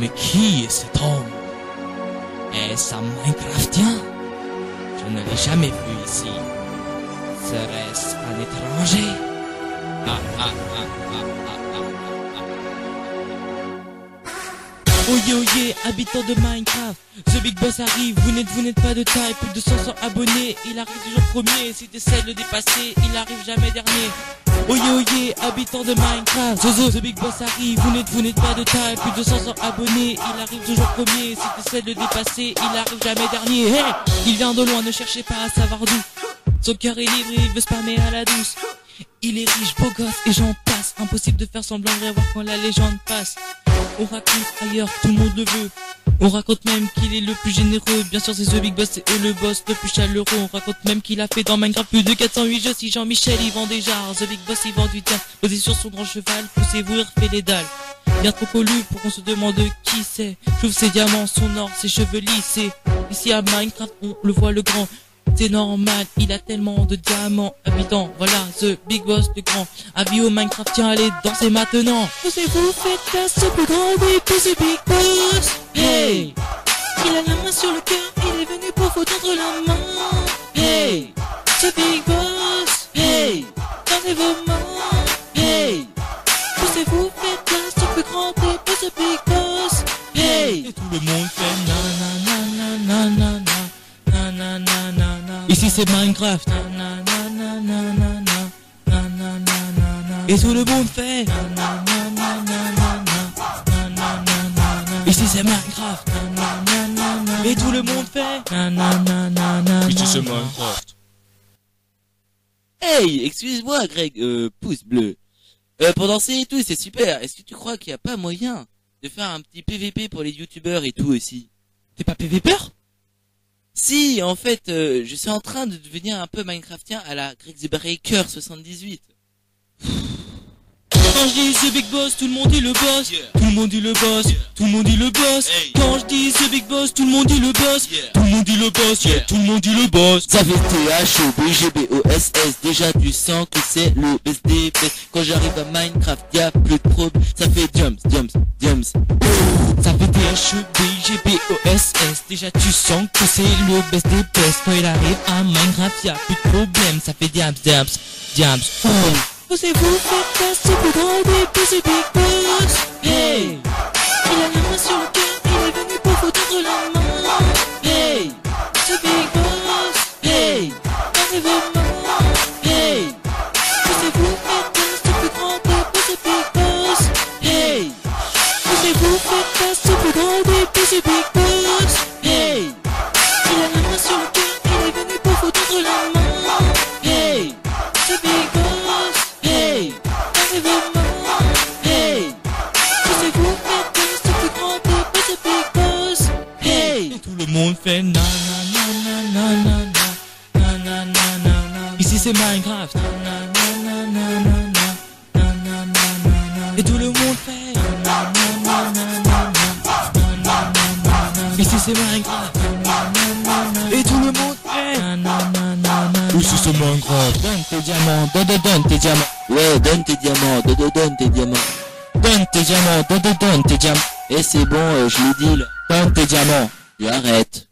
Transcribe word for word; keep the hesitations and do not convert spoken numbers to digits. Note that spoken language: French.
Mais qui est cet homme? Est-ce un Minecraftien? Je ne l'ai jamais vu ici. Serait-ce un étranger? Ah ah ah ah ah ah ah. Oye oye, habitant de Minecraft, The Big Boss arrive, vous n'êtes vous n'êtes pas de taille, plus de cinq cents abonnés, il arrive toujours premier, si t'essaies de le dépasser, il arrive jamais dernier. Oye oye, habitant de Minecraft, Zozo, The Big Boss arrive, vous n'êtes vous n'êtes pas de taille, plus de cinq cents abonnés, il arrive toujours premier, si t'essaies de le dépasser, il arrive jamais dernier. Hey, il vient de loin, ne cherchez pas à savoir d'où, son cœur est libre, il veut spammer à la douce. Il est riche, beau gosse et j'en passe, impossible de faire semblant de voir quand la légende passe. On raconte ailleurs, tout le monde le veut. On raconte même qu'il est le plus généreux. Bien sûr c'est The Big Boss, c'est eux le boss le plus chaleureux. On raconte même qu'il a fait dans Minecraft plus de quatre cent huit jeux. Si Jean-Michel il vend des jars, The Big Boss il vend du diable. Posé sur son grand cheval, poussez-vous et refait les dalles. Bien trop connu pour qu'on se demande qui c'est. J'ouvre ses diamants, son or, ses cheveux lissés. Ici à Minecraft on le voit le grand. C'est normal, il a tellement de diamants. Habitant, voilà, The Big Boss le grand. Avis au Minecraft, tiens, allez, dansez maintenant. Posez-vous, faites place au plus grand des The Big Boss. Hey, il a la main sur le cœur, il est venu pour vous tendre la main. Hey, The Big Boss. Hey, dansez vos mains. Hey, posez-vous, faites place au plus grand des The Big Boss. Hey, et tout le monde fait na na na na na na na. Ici c'est Minecraft. Et tout le monde fait. Ici c'est Minecraft. Et tout le monde fait. Ici c'est Minecraft. Hey, excuse-moi Greg, euh, pouce bleu. Euh, pour danser et tout, c'est super. Est-ce que tu crois qu'il n'y a pas moyen de faire un petit P V P pour les youtubeurs et tout aussi? T'es pas PVPer? Si, en fait, euh, je suis en train de devenir un peu Minecraftien à la Greg the Breaker soixante-dix-huit. Quand je dis The Big Boss, tout le monde dit le boss. Yeah. Tout le monde dit le boss. Yeah. Tout le monde dit le boss. Hey. Quand je dis The Big Boss, tout le monde dit le boss. Yeah. Tout le monde dit le boss. Yeah. Yeah. Tout le monde dit le boss. Ça fait T H O B G B O S S. Déjà tu sens que c'est le B S D P. Quand j'arrive à Minecraft, y'a plus de problème. Ça fait jumps, jumps, jumps. Ça fait T H E B G B O S S. Déjà tu sens que c'est le best des best. Quand il arrive à Minecraft y'a plus de problème. Ça fait diams, diams, diams. Oh. Posez-vous, faites place au plus grand des The Big Boss. Hey, il a la main sur le cœur, il est venu pour vous tendre la main. Hey, The Big Boss. Hey, dansez vos mains. Hey, posez-vous, faites place au plus grand des The Big Boss. Hey, posez-vous, faites place au plus grand des The Big Boss. Hey, il a la main sur le cœur, il est venu pour vous tendre la main. Hey, The Big Boss. Hey, dansez vos mains. Hey, posez-vous, faites place au plus grand des The Big Boss. Hey, et tout le monde fait na na na na na na na na na na na. Ici c'est Minecraft. Na na na na na na na na na. Et tout le monde fait na na na na na na na na. Ici c'est Minecraft. Et tout le monde fait na na na na na. Ici c'est Minecraft. Donne tes diamants, donne, donne, donne tes diamants. Ouais, donne tes diamants, donne, donne tes diamants. Donne tes diamants, donne, donne, donne tes diamants. Et c'est bon, euh, je l'ai dit là. Donne tes diamants. Et arrête.